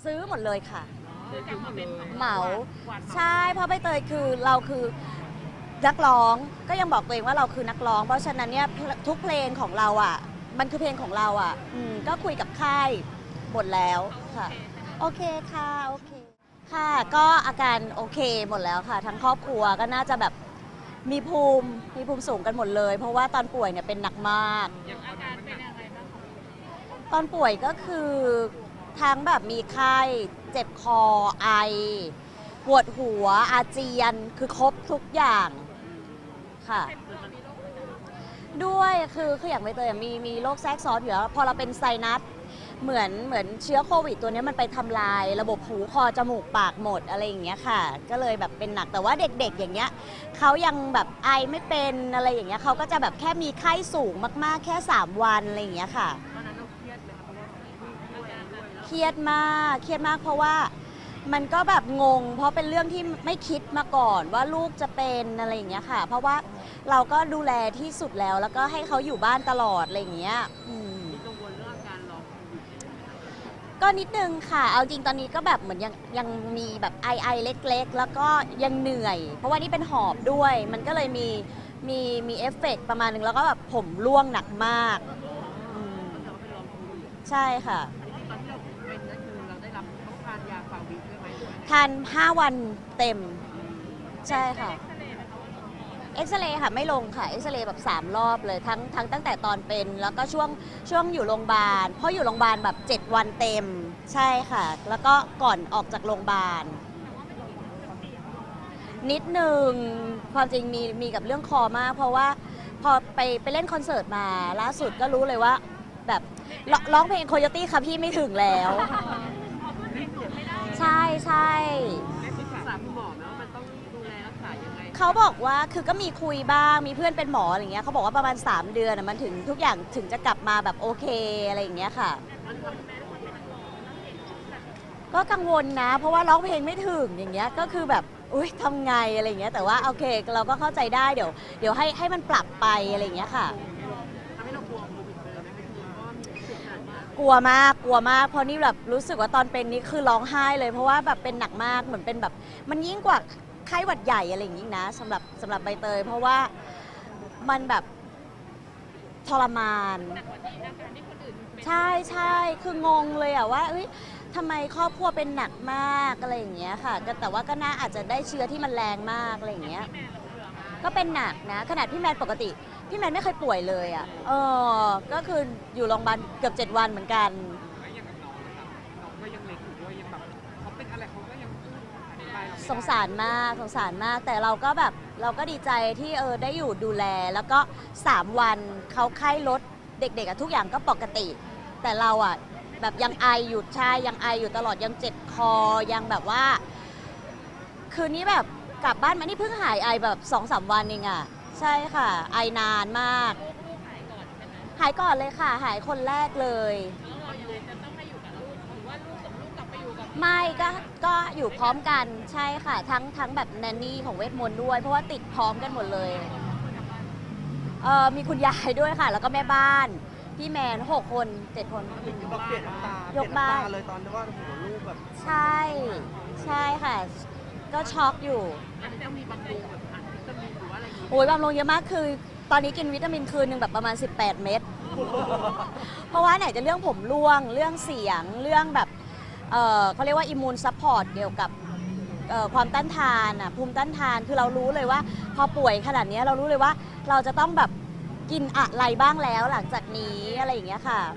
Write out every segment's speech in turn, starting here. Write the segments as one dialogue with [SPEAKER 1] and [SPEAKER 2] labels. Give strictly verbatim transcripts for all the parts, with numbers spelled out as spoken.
[SPEAKER 1] ซื้อหมดเลยค่ะ
[SPEAKER 2] ซื้อกลับมาเป็น
[SPEAKER 1] เหมาใช่เพราะใบเตยคือเราคือนักร้องก็ยังบอกตัวเองว่าเราคือนักร้องเพราะฉะนั้นเนี่ยทุกเพลงของเราอ่ะมันคือเพลงของเราอ่ะอืมก็คุยกับค่ายหมดแล้วค่ะโอเคค่ะโอเคค่ะก็อาการโอเคหมดแล้วค่ะทั้งครอบครัวก็น่าจะแบบมีภูมิมีภูมิสูงกันหมดเลยเพราะว่าตอนป่วยเนี่ยเป็นหนักมาก
[SPEAKER 2] อาการเป็นยังไงบ้าง
[SPEAKER 1] ตอนป่วยก็คือทั้งแบบมีไข้เจ็บคอไอปวดหัวอาเจียนคือครบทุกอย่างค่ะด้วยคือคืออย่างใบเตยมีมีโรคแทรกซ้อนอยู่แล้วพอเราเป็นไซนัสเหมือนเหมือนเชื้อโควิดตัวนี้มันไปทำลายระบบหูคอจมูกปากหมดอะไรอย่างเงี้ยค่ะก็เลยแบบเป็นหนักแต่ว่าเด็กๆอย่างเงี้ยเขายังแบบไอไม่เป็นอะไรอย่างเงี้ยเขาก็จะแบบแค่มีไข้สูงมากๆแค่สามวันอะไรอย่างเงี้ยค่ะเครียดมากเครียดมากเพราะว่ามันก็แบบงงเพราะเป็นเรื่องที่ไม่คิดมาก่อนว่าลูกจะเป็นอะไรอย่างเงี้ยค่ะเพราะว่าเราก็ดูแลที่สุดแล้วแล้วก็ให้เขาอยู่บ้านตลอดอะไรอย่างเงี้ย
[SPEAKER 2] มีกังวลเรื่องการร้อง
[SPEAKER 1] ก็นิดนึงค่ะเอาจริงตอนนี้ก็แบบเหมือนยังยังมีแบบไอไอเล็กๆแล้วก็ยังเหนื่อยเพราะว่านี่เป็นหอบด้วยมันก็เลยมีมีมีเอฟเฟกต์ประมาณนึงแล้วก็แบบผมร่วงหนักมากใช่ค่ะทานห้าวันเต็มใช่ค่ะเอ็กซเรย์ค่ะไม่ลงค่ะเอ็กซเรย์แบบสามรอบเลยทั้งทั้งตั้งแต่ตอนเป็นแล้วก็ช่วงช่วงอยู่โรงพยาบาลเพราะอยู่โรงพยาบาลแบบเจ็ดวันเต็มใช่ค่ะแล้วก็ก่อนออกจากโรงพยาบาลนิดนึงความจริงมีมีกับเรื่องคอมากเพราะว่าพอไปไปเล่นคอนเสิร์ตมาล่าสุดก็รู้เลยว่าแบบร้องเพลงโคโยตี้ค่ะพี่ไม่ถึงแล้วใช่ใช่เขาบอกว่าคือก็มีคุยบ้างมีเพื่อนเป็นหมออะไรเงี้ยเขาบอกว่าประมาณสามเดือนมันถึงทุกอย่างถึงจะกลับมาแบบโอเคอะไรอย่างเงี้ยค่ะก็กังวลนะเพราะว่าร้องเพลงไม่ถึงอย่างเงี้ยก็คือแบบอุ้ยทำไงอะไรเงี้ยแต่ว่าโอเคเราก็เข้าใจได้เดี๋ยวเดี๋ยวให้ให้มันปรับไปอะไรเงี้ยค่ะกลัวมากกลัวมากเพราะนี่แบบรู้สึกว่าตอนเป็นนี้คือร้องไห้เลยเพราะว่าแบบเป็นหนักมากเหมือนเป็นแบบมันยิ่งกว่าไข้หวัดใหญ่อะไรอย่างนี้นะสำหรับสำหรับใบเตยเพราะว่ามันแบบทรมานใช่ใช่คืองงเลยอะว่าเฮ้ยทำไมครอบครัวเป็นหนักมากอะไรอย่างเงี้ยค่ะแต่ว่าก็น่าอาจจะได้เชื้อที่มันแรงมากอะไรอย่างเงี้ยก็เป็นหนักนะขนาดพี่แมนปกติพี่แมนไม่เคยป่วยเลยอะเออก็คืออยู่โรงพยาบาลเกือบเจ็ดวันเหมือนกันสงสารมากสงสารมากแต่เราก็แบบเราก็ดีใจที่เออได้อยู่ดูแลแล้วก็สามวันเขาไข้ลดเด็กๆทุกอย่างก็ปกติแต่เราอ่ะแบบยังไออยู่ใช่ยังไออยู่ตลอดยังเจ็บคอยังแบบว่าคืนนี้แบบกลับบ้านมานี่เพิ่งหายไอแบบสองสามวันเองอ่ะใช่ค่ะไอนานมากหายก่อนเลยค่ะหายคนแรกเลยไม่ก็ก็อยู่พร้อมกันใช่ค่ะทั้งทั้งแบบแนนนี่ของเวทมนต์ด้วยเพราะว่าติดพร้อมกันหมดเลยเออมีคุณยายด้วยค่ะแล้วก็แม่บ้านพี่แมนหกคนเจ็ดคน
[SPEAKER 3] บอกเปลี่ยนน้ำตายกบ้านเลยตอนที่ว่าหัวลูกแบบ
[SPEAKER 1] ใช่ใช่ค่ะก็ช็อกอยู่โอ้ยบำรุงเยอะมากคือตอนนี้กินวิตามินคืนหนึ่งแบบประมาณสิบแปดเม็ดเพราะว่าไหนจะเรื่องผมร่วงเรื่องเสียงเรื่องแบบเอ่อเขาเรียกว่าอิมมูนซัพพอร์ตเกี่ยวกับความต้านทานอ่ะภูมิต้านทานคือเรารู้เลยว่าพอป่วยขนาดนี้เรารู้เลยว่าเราจะต้องแบบกินอะไรบ้างแล้วหลังจากนี้อะไรอย่างเงี้ยค่ะ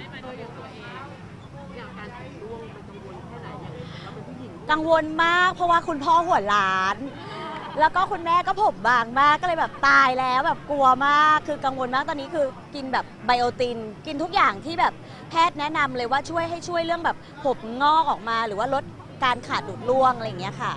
[SPEAKER 1] กังวลมากเพราะว่าคุณพ่อหัวล้านแล้วก็คุณแม่ก็ผมบางมากก็เลยแบบตายแล้วแบบกลัวมากคือกังวลมากตอนนี้คือกินแบบไบโอตินกินทุกอย่างที่แบบแพทย์แนะนำเลยว่าช่วยให้ช่วยเรื่องแบบผมงอกออกมาหรือว่าลดการขาดหลุดร่วงอะไรอย่างเงี้ยค่ะ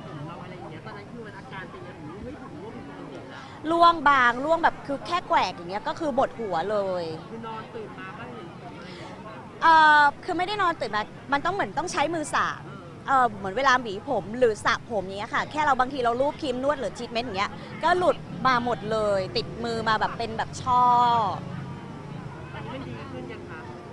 [SPEAKER 1] ร่วงบางร่วงแบบคือแค่แกวกอย่างเงี้ยก็คือหมดหัวเลยคือนอนตื่นมาก็เห็นเอ่อคือไม่ได้นอนตื่นมามันต้องเหมือนต้องใช้มือสระเออเหมือนเวลาหวีผมหรือสระผมอย่างเงี้ยค่ะแค่เราบางทีเราลูบครีมนวดหรือทรีทเมนต์อย่างเงี้ยก็หลุดมาหมดเลยติดมือมาแบบเป็นแบบช่อ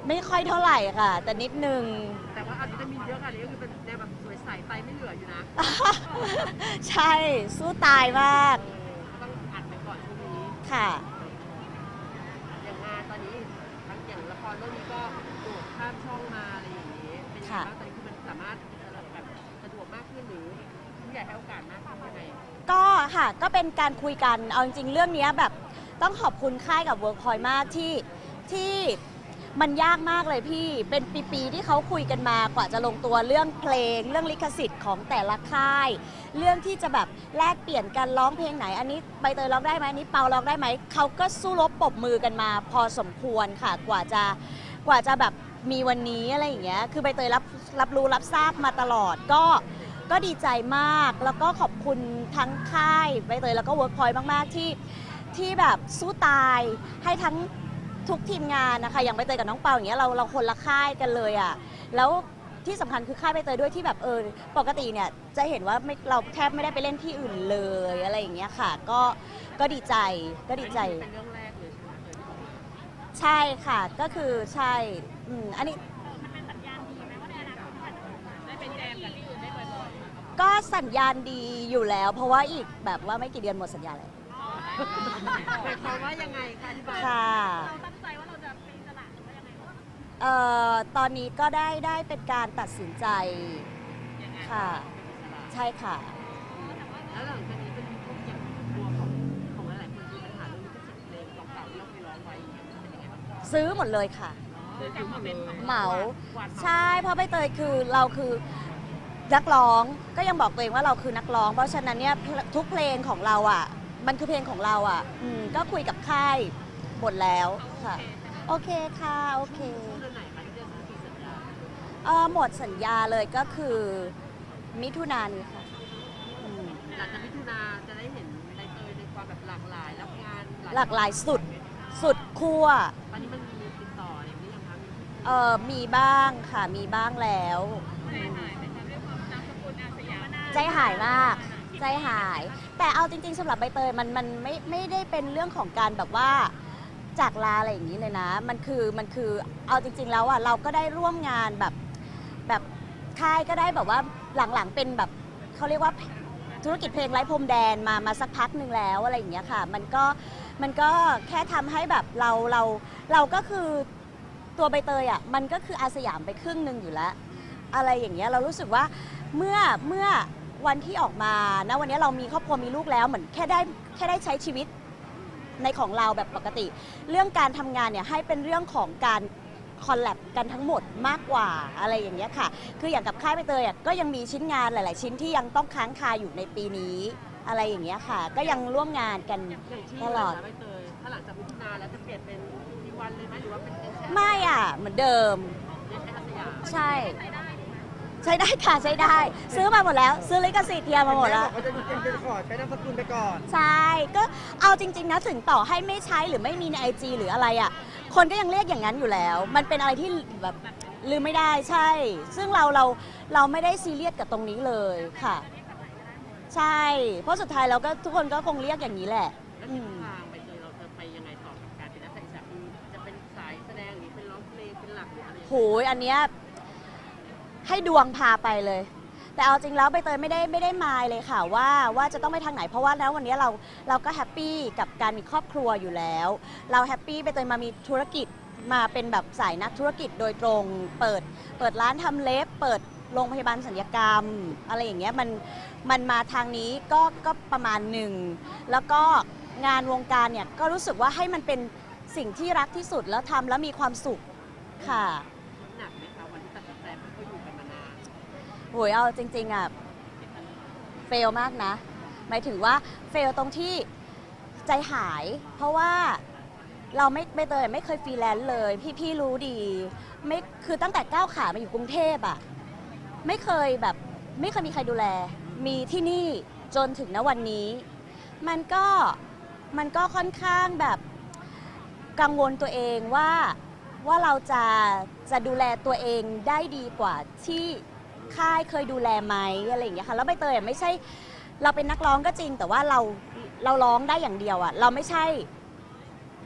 [SPEAKER 1] ไม่ค่อยเท่าไหร่ค่ะ แต่นิดนึง
[SPEAKER 2] แต่ว่าอาจจะมีเยอะอันนี้ก็คือเป็นแนวแบบสวยใสไตไม่เหลืออยู่นะ
[SPEAKER 1] ใช่สู้ตายมาก
[SPEAKER 2] ต้องอัดไปก่อนช่วงนี้
[SPEAKER 1] ค่ะ
[SPEAKER 2] อย่างงานตอนนี้ทั้งอย่างละครเรื่องนี้ก็โดดข้ามช่องมาอะไรอย่างนี้เป็นยังไง
[SPEAKER 1] ค่ะ
[SPEAKER 2] บ้างตอนนี้คือมันสามารถแบบสะดวกมากขึ้นหรือผู้ใหญ่ให้โอกาสมากขึ้นยังไง
[SPEAKER 1] ก็ค่ะก็เป็นการคุยกันเอาจริงๆเรื่องนี้แบบต้องขอบคุณค่ายกับเวิร์กพอยต์มากที่ที่มันยากมากเลยพี่เป็นปีๆที่เขาคุยกันมากว่าจะลงตัวเรื่องเพลง เรื่องลิขสิทธิ์ของแต่ละค่าย เรื่องที่จะแบบแลกเปลี่ยนกันร้องเพลงไหน อันนี้ใบเตยร้องได้ไหมอันนี้เปาร้องได้ไหมเขาก็สู้รบปรบมือกันมาพอสมควรค่ะกว่าจะกว่าจะแบบมีวันนี้อะไรอย่างเงี้ยคือใบเตยรับรับรู้รับทราบมาตลอดก็ก็ดีใจมากแล้วก็ขอบคุณทั้งค่ายใบเตยแล้วก็เวิร์กพอยต์มากๆที่ที่แบบสู้ตายให้ทั้งทุกทีมงานนะคะอย่างใบเตยกับน้องเปาอย่างเงี้ยเราเราคนละค่ายกันเลยอ่ะแล้วที่สำคัญคือค่ายใบเตยด้วยที่แบบเออปกติเนี่ยจะเห็นว่าไม่เราแทบไม่ได้ไปเล่นที่อื่นเลยอะไรอย่างเงี้ยค่ะก็ก็ดีใจก็ดีใจ
[SPEAKER 2] เป็นเรื่องแรกเลยใช่ไหมเตยที่บอก
[SPEAKER 1] ใช่ค่ะก็คือใช่อืมอันนี้
[SPEAKER 2] มันเป็นสัญญาณดีไหมว่าในอนาคตอาจจะได้เป็นแจมกับที่อื่นได้บ่อย
[SPEAKER 1] ก็สัญญาณดีอยู่แล้ว เพราะว่าอีกแบบว่าไม่กี่เดือนหมดสัญญาแล้ว
[SPEAKER 2] ๆหมายความว่ายังไงคะอธิบาย
[SPEAKER 1] ค่ะ
[SPEAKER 2] เราตั้งใจว่าเราจะเป็นอิสระหรือว่ายังไงวะ
[SPEAKER 1] เอ่อตอนนี้ก็ได้ได้เป็นการตัดสินใจค่ะ ใช่ค่ะ
[SPEAKER 2] แล้วหลังจากนี้เป็นพวกอย่างตัวของของหลายๆคนมีปัญหาเรื่องลิขสิทธิ์เพลงเก่าๆที่เราเคยร้องไว้อย่างเงี้ยมันเป็นยังไงบ้าง
[SPEAKER 1] ซื้อหมดเลยค่ะ
[SPEAKER 2] ซื้อกลับมาเป็น
[SPEAKER 1] เหมา
[SPEAKER 2] กวาด
[SPEAKER 1] ใช่เพราะใบเตยคือเราคือนักร้องก็ยังบอกตัวเองว่าเราคือนักร้อง เพราะฉะนั้นเนี่ยทุกเพลงของเราอ่ะมันคือเพลงของเราอ่ะอืมก็คุยกับค่ายหมดแล้วค่ะ โอเคค่ะโอเค
[SPEAKER 2] ช่วงเดือนไหนคะที่จะซื้อกี่สัญญา
[SPEAKER 1] เออหมดสัญญาเลยก็คือมิถุนายนนี้ค่ะอืม
[SPEAKER 2] หลังจากมิถุนาจะได้เห็นใบเตยในความแบบหลากหลายรับงาน
[SPEAKER 1] หลากหลายสุดสุดขั้ว
[SPEAKER 2] ตอนนี้มันมีติดต่ออะไรอย่างนี้ยังคะมี
[SPEAKER 1] เออมีบ้างค่ะมีบ้างแล้ว
[SPEAKER 2] ใจหายไหมคะด้วยความนามสกุลอาสยาม
[SPEAKER 1] ใจหายมากใจหาย แต่เอาจริงๆสำหรับใบเตยมันมันไม่ไม่ได้เป็นเรื่องของการแบบว่าจากลาอะไรอย่างนี้เลยนะ มันคือมันคือเอาจริง ๆ แล้วอ่ะเราก็ได้ร่วมงานแบบแบบค่ายก็ได้แบบว่าหลังๆเป็นแบบเขาเรียกว่าธุรกิจเพลงไร้พรมแดนมามาสักพักหนึ่งแล้วอะไรอย่างเงี้ยค่ะ มันก็มันก็แค่ทำให้แบบเราเราเราก็คือตัวใบเตยอ่ะมันก็คืออาสยามไปครึ่งหนึ่งอยู่แล้ว อะไรอย่างเงี้ยเรารู้สึกว่าเมื่อเมื่อวันที่ออกมานะวันนี้เรามีครอบครัวมีลูกแล้วเหมือนแค่ได้แค่ได้ใช้ชีวิตในของเราแบบปกติ เรื่องการทำงานเนี่ยให้เป็นเรื่องของการคอลแลบกันทั้งหมดมากกว่าอะไรอย่างเงี้ยค่ะคืออย่างกับค่ายใบเตยอ่ะก็ยังมีชิ้นงานหลาย ๆ ชิ้นที่ยังต้องค้างคาอยู่ในปีนี้อะไรอย่างเงี้ยค่ะ ก็ยังร่วมงานกัน
[SPEAKER 2] อย่างที่
[SPEAKER 1] ตลอด
[SPEAKER 2] ใบเตยถ้าหลังจากมิถุนาแล้วจะเปลี่ยนเป็นทีวันเลยไหมหรือว่าเป็นแค่
[SPEAKER 1] ไม่อ่ะเหมือนเดิม
[SPEAKER 2] ยังใช้อาสยาม
[SPEAKER 1] ใช่ ใช้ได้ค่ะใช้ได้ ซื้อมาหมดแล้ว ซื้อลิขสิทธิ์เทียมมาหมดแล้ว
[SPEAKER 3] เขาจะยังจะขอใช้นามสกุลไปก่อน
[SPEAKER 1] ใช่ ก็เอาจริง ๆ นะ ถึงต่อให้ไม่ใช้หรือไม่มีในไอจีหรืออะไรอ่ะ คนก็ยังเรียกอย่างนั้นอยู่แล้ว มันเป็นอะไรที่แบบลืมไม่ได้ใช่ ซึ่งเราเราเราไม่ได้ซีเรียสกับตรงนี้เลยค่ะ ใช่ เพราะสุดท้ายเราก็ทุกคนก็คงเรียกอย่างนี้แหละ
[SPEAKER 2] แล้ว
[SPEAKER 1] อื
[SPEAKER 2] ทิศ
[SPEAKER 1] ม
[SPEAKER 2] ทางใบเตยเราจะไปยังไงต่อกับการเป็นนักแสดงคือจะเป็นสายแสดงหรือเป็นร้องเพลงเป็นหลักหรืออะไร
[SPEAKER 1] โหยอันเนี้ยให้ดวงพาไปเลย แต่เอาจริงแล้วใบเตยไม่ได้ไม่ได้มายเลยค่ะว่าว่าจะต้องไปทางไหนเพราะว่าแล้ววันนี้เราเราก็แฮปปี้กับการมีครอบครัวอยู่แล้ว เราแฮปปี้ใบเตยมามีธุรกิจมาเป็นแบบสายนักธุรกิจโดยตรง เปิดเปิดร้านทำเล็บ เปิดโรงพยาบาลศัลยกรรม อะไรอย่างเงี้ยมันมันมาทางนี้ก็ก็ประมาณหนึ่งแล้วก็งานวงการเนี่ยก็รู้สึกว่าให้มันเป็นสิ่งที่รักที่สุดแล้วทำแล้วมีความสุขค่ะ
[SPEAKER 2] หนักไหมคะวันที่ตัดสินใจมันก็อยู่กันมานาน
[SPEAKER 1] โหยเอาจริงๆอ่ะเฟลมากนะ หมายถึงว่าเฟลตรงที่ใจหาย เพราะว่าเราไม่ไม่เตยไม่เคยฟรีแลนซ์เลย พี่ๆรู้ดีไม่คือตั้งแต่ก้าวขามาอยู่กรุงเทพอ่ะไม่เคยแบบไม่เคยมีใครดูแล มีที่นี่จนถึงณวันนี้ มันก็มันก็ค่อนข้างแบบกังวลตัวเองว่าว่าเราจะจะดูแลตัวเองได้ดีกว่าที่ค่ายเคยดูแลไหมอะไรอย่างเงี้ยค่ะแล้วใบเตยอ่ะไม่ใช่เราเป็นนักร้องก็จริง แต่ว่าเราเราร้องได้อย่างเดียวอ่ะเราไม่ใช่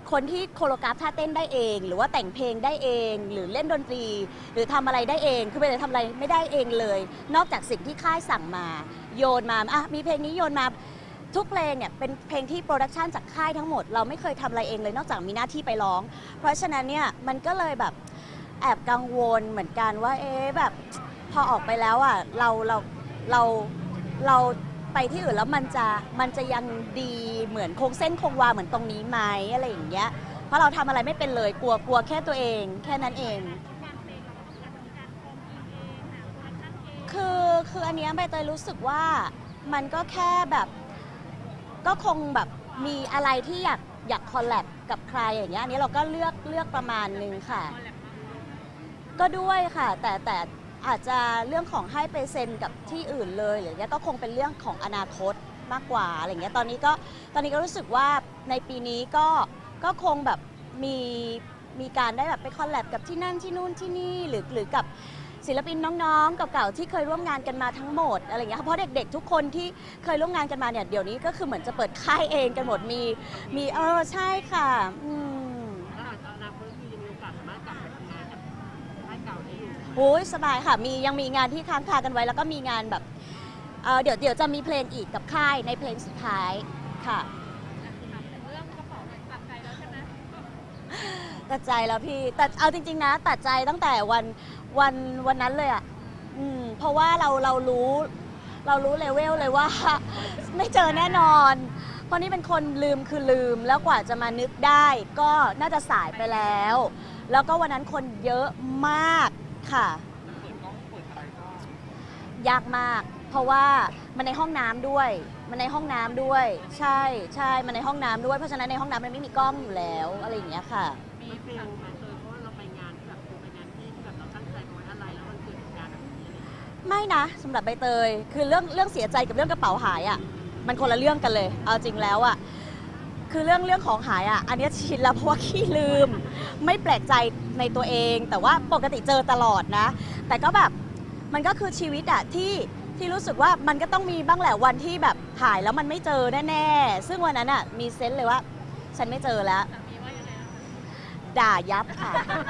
[SPEAKER 1] คนที่โคโรกราฟท่าเต้นได้เอง หรือว่าแต่งเพลงได้เอง หรือเล่นดนตรี หรือทำอะไรได้เองคือไปเลยทำอะไรไม่ได้เองเลย นอกจากสิ่งที่ค่ายสั่งมาโยนมาอ่ะมีเพลงนี้โยนมาทุกเพลงเนี่ยเป็นเพลงที่โปรดักชันจากค่ายทั้งหมดเราไม่เคยทำอะไรเองเลยนอกจากมีหน้าที่ไปร้อง เพราะฉะนั้นเนี่ยมันก็เลยแบบแอบกังวลเหมือนกันว่าเอ๊ะแบบพอออกไปแล้วอ่ะเราเราเราเราไปที่อื่นแล้วมันจะมันจะยังดีเหมือนคงเส้นคงวาเหมือนตรงนี้ไหมอะไรอย่างเงี้ยเพราะเราทำอะไรไม่เป็นเลยกลัวกลัวแค่ตัวเองแค่นั้นเองคือคืออันเนี้ยใบเตยรู้สึกว่ามันก็แค่แบบก็คงแบบมีอะไรที่อยากอยากคอลแลบกับใครอย่างเงี้ยอันนี้เราก็เลือกเลือกประมาณนึงค่ะ ก็ด้วยค่ะแต่แต่อาจจะเรื่องของให้ไปเซ็นกับที่อื่นเลยหรือเงี้ยก็คงเป็นเรื่องของอนาคตมากกว่าอะไรเงี้ยตอนนี้ก็ตอนนี้ก็รู้สึกว่าในปีนี้ก็ก็คงแบบมีมีการได้แบบไปคอลแลบกับที่นั่นที่นู่นที่นี่หรือหรือกับศิลปินน้องๆเก่าๆที่เคยร่วมงานกันมาทั้งหมดอะไรเงี้ยเพราะเด็กๆทุกคนที่เคยร่วมงานกันมาเนี่ยเดี๋ยวนี้ก็คือเหมือนจะเปิดค่ายเองกันหมดมีมีเออใช่ค่ะอืม
[SPEAKER 2] แล้วอนาคตคือยังมีโอกาสสามารถกลับไปทำงานกับค่ายเก่าได้อยู่
[SPEAKER 1] โอ้ยสบายค่ะมียังมีงานที่ค้างคากันไว้แล้วก็มีงานแบบเอ่อเดี๋ยวเดี๋ยวจะมีเพลงอีกกับค่ายในเพลงสุดท้ายค่ะเรื่องกระเป๋าตัดใจแล้วใช่ไหมตัดใจแล้วพี่แต่เอาจริงๆนะตัดใจตั้งแต่วันวันวันนั้นเลยอ่ะอืมเพราะว่าเราเรารู้เรารู้เลเวลเลยว่า ไม่เจอแน่นอนเพราะนี่เป็นคนลืมคือลืมแล้วกว่าจะมานึกได้ก็น่าจะสายไปแล้ว แล้วก็วันนั้นคนเยอะมากค่ะยากมากเพราะว่ามันในห้องน้ำด้วยมันในห้องน้ำด้วยใช่ใช่มันในห้องน้ำด้วยเพราะฉะนั้นในห้องน้ำมันไม่มีกล้องอยู่แล้วอะไรอย่างเงี้ยค่ะ
[SPEAKER 2] มีฟิลไหมเคยเพราะว่าเราไปงานที่แบบคือไปงานที่แบบเราตั้งใจไว้อะไรแล้วมันเกิดเหตุการณ์แบบนี้อะไร
[SPEAKER 1] ไม่นะสำหรับใบเตยคือเรื่องเรื่องเสียใจกับเรื่องกระเป๋าหายอ่ะมันคนละเรื่องกันเลยเอาจริงแล้วอ่ะคือเรื่องเรื่องของหายอ่ะอันนี้ชินแล้วเพราะว่าขี้ลืมไม่แปลกใจในตัวเองแต่ว่าปกติเจอตลอดนะแต่ก็แบบมันก็คือชีวิตอ่ะที่ที่รู้สึกว่ามันก็ต้องมีบ้างแหละวันที่แบบหายแล้วมันไม่เจอแน่ๆซึ่งวันนั้นอ่ะมีเซนส์เลยว่าฉันไม่เจอแล้วด่ายับค่ะ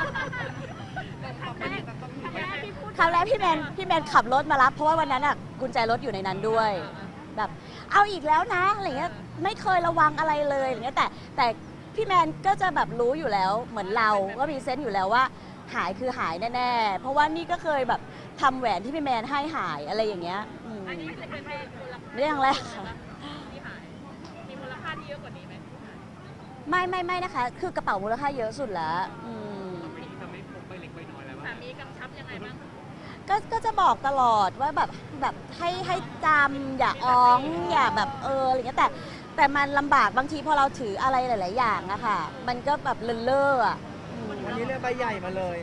[SPEAKER 1] คราวแรกพี่แมนพี่แมนขับรถมารับเพราะว่าวันนั้นอ่ะกุญแจรถอยู่ในนั้นด้วยแบบเอาอีกแล้วนะอะไรเงี้ยไม่เคยระวังอะไรเลยอย่างเงี้ยแต่แต่พี่แมนก็จะแบบรู้อยู่แล้วเหมือนเราก็มีเซนส์อยู่แล้วว่าหายคือหายแน่ๆเพราะว่านี่ก็เคยแบบทำแหวนที่พี่แมนให้หายอะไรอย่างเงี้ยอันนี้เป็นเพลงไม่ใช่ครั้งแรกค่ะที่หายมีมูลค่าที่เยอะกว่านี้ไหมไม่ไม่ไม่นะคะคือกระเป๋ามูลค่าเยอะสุดแล้วจะไม่พกใบเล็กใบน้อยแล้วสามีกำชับยังไงบ้างก็ก็จะบอกตลอดว่าแบบแบบให้ให้จำอย่าอ้องอย่าแบบเอออะไรเงี้ยแต่แต่มันลำบากบางทีพอเราถืออะไรหลายๆอย่างอะค่ะมันก็แบบเลื่อนๆอะ
[SPEAKER 3] วันนี้เลือกใบใหญ่มาเลย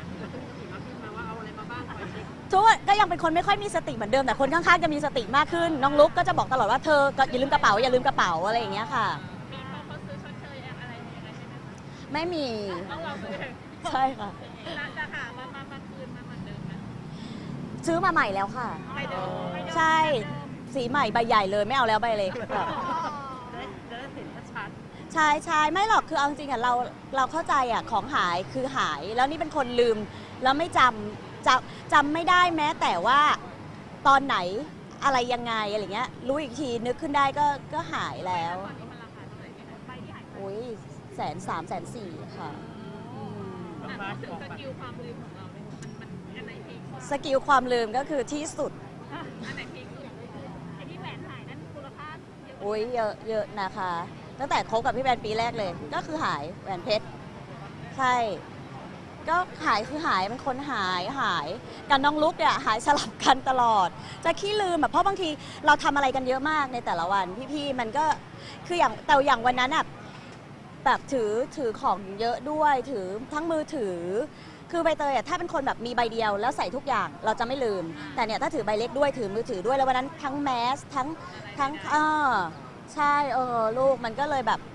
[SPEAKER 1] ทุกคนก็ยังเป็นคนไม่ค่อยมีสติเหมือนเดิมแต่คนข้างๆจะมีสติมากขึ้นน้องลุกก็จะบอกตลอดว่าเธออย่าลืมกระเป๋าอย่าลืมกระเป๋าอะไรอย่างเงี้ยค่ะมีเขาเขาซื้อชดเชยอะไรยังไงใช่ไหมไม่มีใช่ค่ะจะหามามามาคืนมาเหมือนเดิมไหมซื้อมาใหม่แล้วค่ะใช่สีใหม่ใบใหญ่เลยไม่เอาแล้วใบเล็กแบบ
[SPEAKER 2] จะได้เห็นชัด
[SPEAKER 1] ใช่ใช่ไม่หรอกคือเอาจริงๆอ่ะเราเราเข้าใจอ่ะของหายคือหายแล้วนี่เป็นคนลืมแล้วไม่จำจำจำไม่ได้แม้แต่ว่าตอนไหนอะไรยังไงอะไรเงี้ยรู้อีกทีนึกขึ้นได้ก็ก็หายแล้วโอ้ยแสนสามแสนสี่ค่ะสกิลความลืมของเราเนี่ยมันอันไหนพีคสกิลความลืมก็คือที่สุดอันไหนพีคสุดไอ้ที่แหวนหายนั้นมูลค่าโอ้ยเยอะเยอะนะคะตั้งแต่คบกับพี่แบนปีแรกเลยก็คือหายแหวนเพชรใช่ก็หายคือหายเป็นคนหายหายกับน้องลุกเนี่ยหายสลับกันตลอดจะขี้ลืมแบบเพราะบางทีเราทำอะไรกันเยอะมากในแต่ละวันพี่ๆมันก็คืออย่างแต่อย่างวันนั้นอ่ะแบบถือถือของเยอะด้วยถือทั้งมือถือคือใบเตยอ่ะถ้าเป็นคนแบบมีใบเดียวแล้วใส่ทุกอย่างเราจะไม่ลืมแต่เนี่ยถ้าถือใบเล็กด้วยถือมือถือด้วยแล้ววันนั้นทั้งแมสทั้งทั้งเออใช่เออลูกมันก็เลยแบบ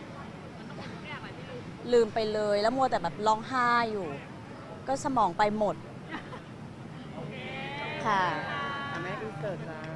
[SPEAKER 1] ลืมไปเลยแล้วมัวแต่แบบร้องไห้อยู่ก็สมองไปหมดค่ะ
[SPEAKER 3] แม่อินเสิร์ตจ้า